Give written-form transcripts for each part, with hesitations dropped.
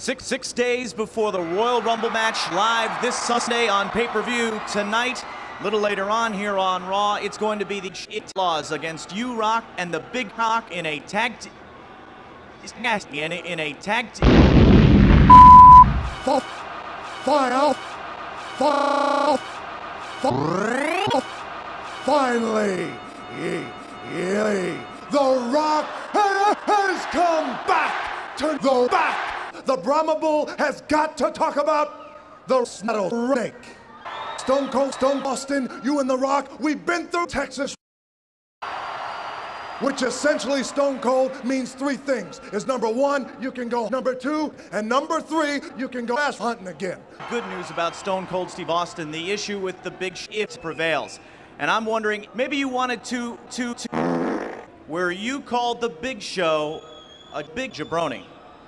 Six days before the Royal Rumble match, live this Sunday on pay-per-view. Tonight, a little later on here on Raw, it's going to be the Outlaws against U-Rock and the Big Hawk in a tag Finally, The Rock has come back to the back. The Brahma Bull has got to talk about the snake. Stone Cold Austin, you and The Rock, we've been through Texas. Which essentially Stone Cold means three things. Is number one, you can go. Number two, and number three, you can go ass hunting again. Good news about Stone Cold Steve Austin, the issue with the Big Show prevails. And I'm wondering, maybe you wanted to where you called the Big Show a big jabroni.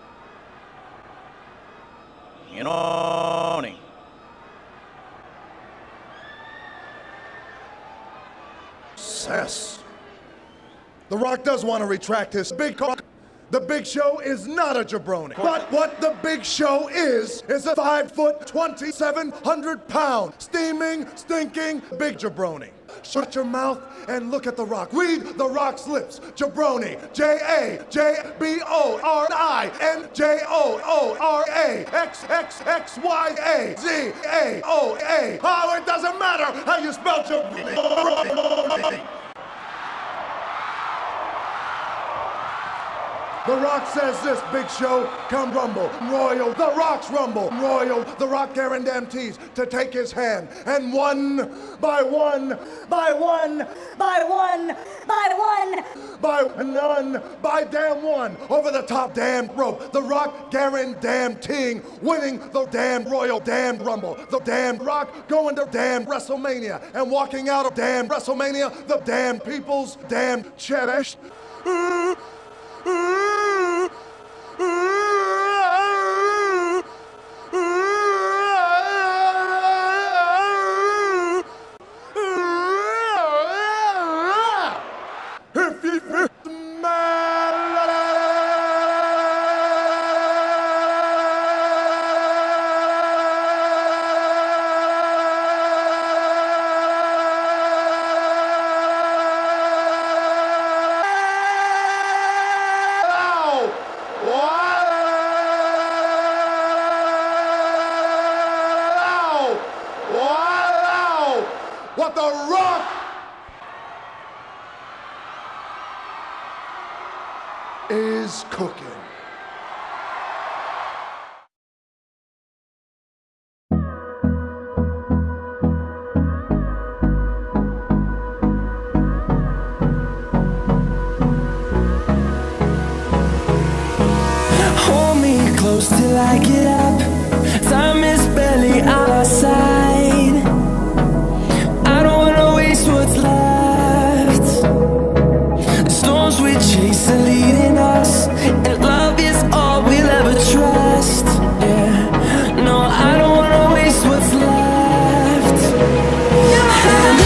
You know, Cess. The Rock does want to retract his big call. The Big Show is not a jabroni. But what the Big Show is a 5 foot, 2,700 pound, steaming, stinking big jabroni. Shut your mouth and look at The Rock. Read The Rock's lips. Jabroni. JABORAXXXYAZAOA. Oh, it doesn't matter how you spell jabroni. The Rock says this, Big Show, come rumble, Royal, The Rock's rumble, Royal, The Rock guarantees to take his hand, and one by none, by damn one, over the top damn rope, The Rock guaranteeing winning the damn Royal damn Rumble, the damn Rock going to damn WrestleMania, and walking out of damn WrestleMania, the damn people's damn cherish. What The Rock is cooking. Hold me close till I get up. Time is barely on our side. What's left? The storms we chase are leading us, and love is all we'll ever trust. Yeah, no, I don't wanna waste what's left. And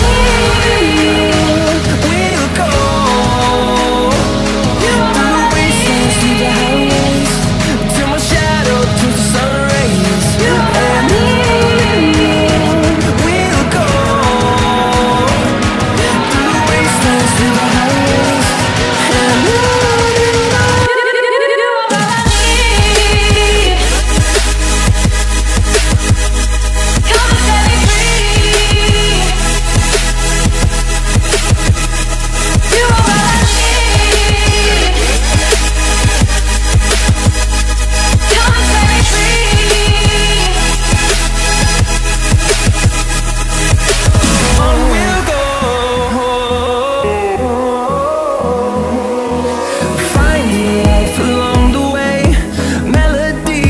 we'll go through the wastelands, through the highways, till my shadow turns to sun rays. And we'll go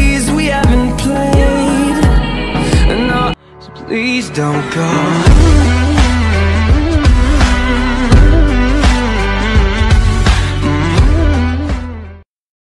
please don't go.